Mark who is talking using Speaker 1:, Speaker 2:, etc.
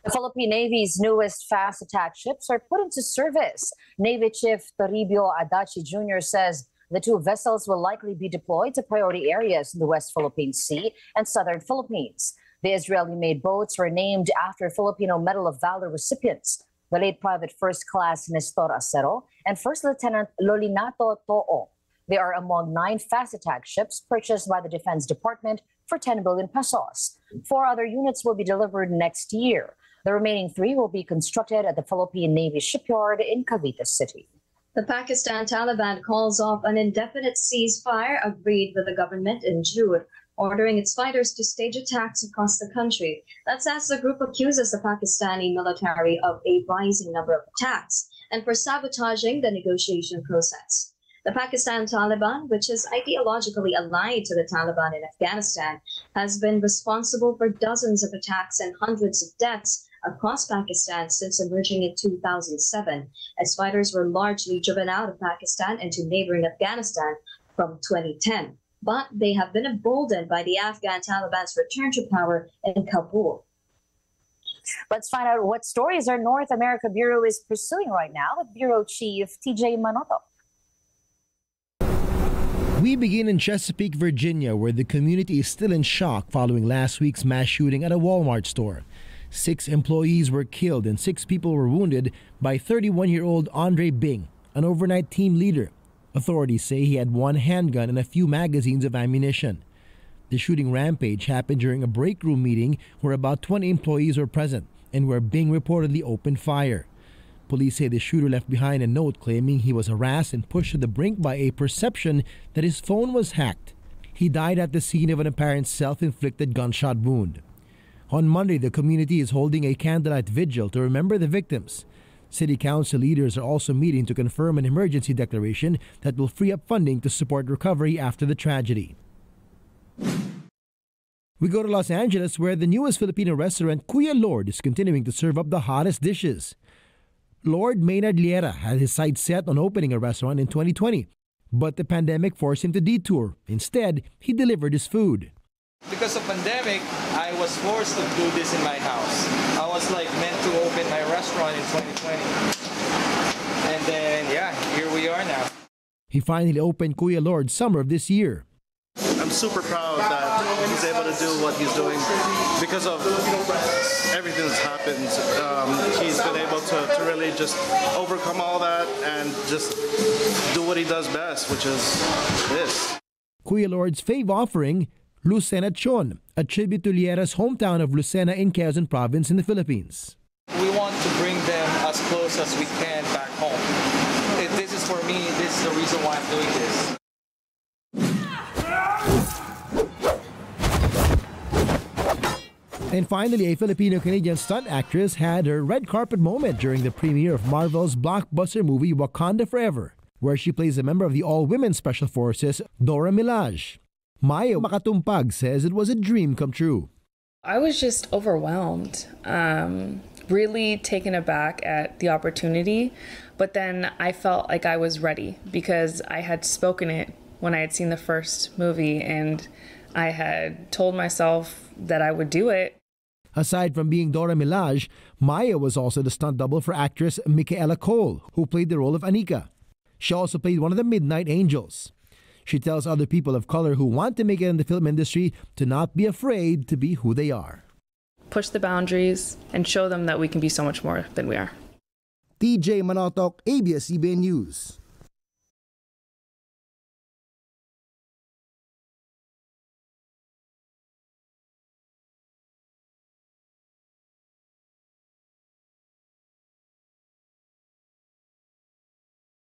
Speaker 1: The Philippine Navy's newest fast attack ships are put into service. Navy Chief Toribio Adachi Jr. says the two vessels will likely be deployed to priority areas in the West Philippine Sea and southern Philippines. The Israeli-made boats were named after Filipino Medal of Valor recipients, the late Private First Class Nestor Acero and First Lieutenant Lolinato To'o. They are among 9 fast attack ships purchased by the Defense Department for 10 billion pesos. 4 other units will be delivered next year. The remaining 3 will be constructed at the Philippine Navy shipyard in Cavite City.
Speaker 2: The Pakistan Taliban calls off an indefinite ceasefire agreed with the government in June, ordering its fighters to stage attacks across the country. That's as the group accuses the Pakistani military of a rising number of attacks and for sabotaging the negotiation process. The Pakistan Taliban, which is ideologically allied to the Taliban in Afghanistan, has been responsible for dozens of attacks and hundreds of deaths across Pakistan since emerging in 2007, as fighters were largely driven out of Pakistan into neighboring Afghanistan from 2010. But they have been emboldened by the Afghan Taliban's return to power in Kabul.
Speaker 1: Let's find out what stories our North America Bureau is pursuing right now with Bureau Chief TJ Manoto.
Speaker 3: We begin in Chesapeake, Virginia, where the community is still in shock following last week's mass shooting at a Walmart store. 6 employees were killed and 6 people were wounded by 31-year-old Andre Bing, an overnight team leader. Authorities say he had 1 handgun and a few magazines of ammunition. The shooting rampage happened during a break room meeting where about 20 employees were present and where Bing reportedly opened fire. Police say the shooter left behind a note claiming he was harassed and pushed to the brink by a perception that his phone was hacked. He died at the scene of an apparent self-inflicted gunshot wound. On Monday, the community is holding a candlelight vigil to remember the victims. City Council leaders are also meeting to confirm an emergency declaration that will free up funding to support recovery after the tragedy. We go to Los Angeles, where the newest Filipino restaurant, Kuya Lord, is continuing to serve up the hottest dishes. Lord Maynard Liera had his sights set on opening a restaurant in 2020, but the pandemic forced him to detour. Instead, he delivered his food.
Speaker 4: Because of pandemic, I was forced to do this in my house. I was meant to open my restaurant in 2020. And then, here we are now.
Speaker 3: He finally opened Kuya Lord summer of this year.
Speaker 5: I'm super proud that he's able to do what he's doing because of everything that's happened. He's been able to really just overcome all that and just do what he does best, which is this.
Speaker 3: Kuya Lord's fave offering, Lucena Chon, a tribute to Liera's hometown of Lucena in Quezon Province in the Philippines.
Speaker 4: We want to bring them as close as we can back home. This is for me, this is the reason why I'm doing this.
Speaker 3: And finally, a Filipino-Canadian stunt actress had her red carpet moment during the premiere of Marvel's blockbuster movie Wakanda Forever, where she plays a member of the all-women Special Forces, Dora Milaje. Maya Makatumpag says it was a dream come true.
Speaker 6: I was just overwhelmed, really taken aback at the opportunity, but then I felt like I was ready because I had spoken it when I had seen the first movie and I had told myself that I would do it.
Speaker 3: Aside from being Dora Milaje, Maya was also the stunt double for actress Micaela Cole, who played the role of Anika. She also played one of the Midnight Angels. She tells other people of color who want to make it in the film industry to not be afraid to be who they are.
Speaker 6: Push the boundaries and show them that we can be so much more than we are.
Speaker 3: TJ Manotok, ABS-CBN News.